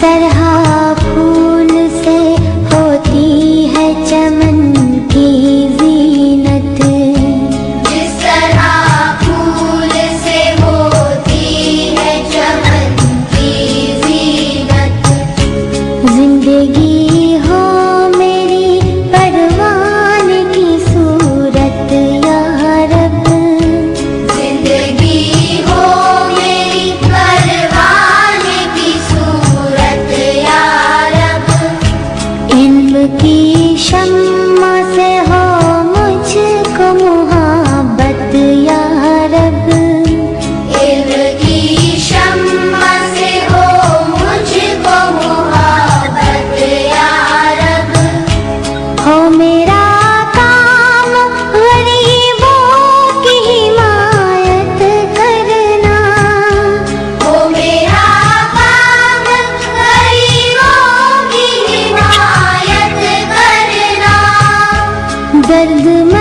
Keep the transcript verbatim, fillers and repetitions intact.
तरह फूल से होती है चमन की ज़ीनत, जिस तरह फूल से होती है चमन की ज़ीनत। जिंदगी हो मेरी परवान की सूरत या रब, जिंदगी हो मेरी परवान की सूरत या रब। इल्म की शम्मा से हो मुझको मुहब्बत या रब, इल्म की शम्मा से हो मुझको मुहब्बत या रब। हो मेरा काम गरीबों की हिमायत करना, हो मेरा काम गरीबों की हिमायत करना। दर्द